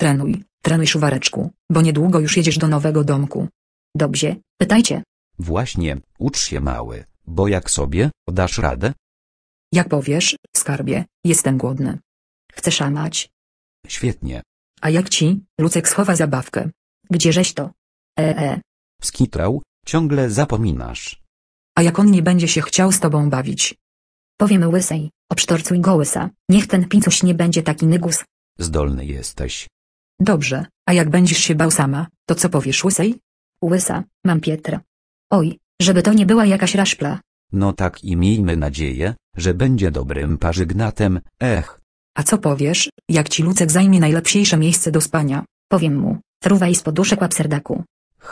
trenuj szuwareczku, bo niedługo już jedziesz do nowego domku. Dobrze, pytajcie. Właśnie, ucz się mały, bo jak sobie, dasz radę? Jak powiesz, skarbie, jestem głodny. Chcesz amać? Świetnie. A jak ci, Lucek schowa zabawkę? Gdzieżeś to? Skitrał, ciągle zapominasz. A jak on nie będzie się chciał z tobą bawić? Powiem łysej, obsztorcuj go łysa, niech ten picuś nie będzie taki nygus. Zdolny jesteś. Dobrze, a jak będziesz się bał sama, to co powiesz łysej? Łysa, mam Pietra. Oj, żeby to nie była jakaś raszpla. No tak i miejmy nadzieję, że będzie dobrym parzygnatem, A co powiesz, jak ci Lucek zajmie najlepsze miejsce do spania? Powiem mu, fruwaj z poduszek łapserdaku.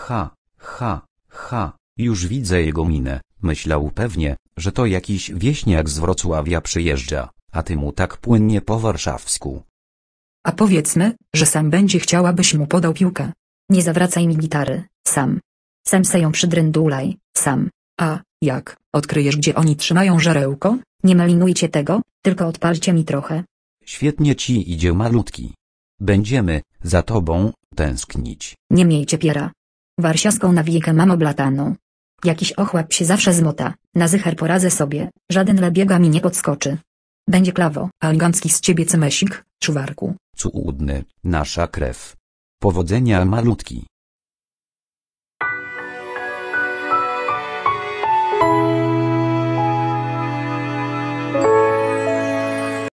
Już widzę jego minę, myślał pewnie, że to jakiś wieśniak z Wrocławia przyjeżdża, a ty mu tak płynnie po warszawsku. A powiedzmy, że sam będzie chciał, abyś mu podał piłkę. Nie zawracaj mi gitary, sam. Sam se ją przydrędulaj, sam. A, jak, odkryjesz gdzie oni trzymają żarełko? Nie melinujcie tego, tylko odpalcie mi trochę. Świetnie ci idzie malutki. Będziemy, za tobą, tęsknić. Nie miejcie piera. Warsiaską nawijkę mam oblataną. Jakiś ochłap się zawsze zmota, na zycher poradzę sobie, żaden lebiega mi nie podskoczy. Będzie klawo. A elegancki z ciebie cymesik, czuwarku. Cudny, nasza krew. Powodzenia malutki.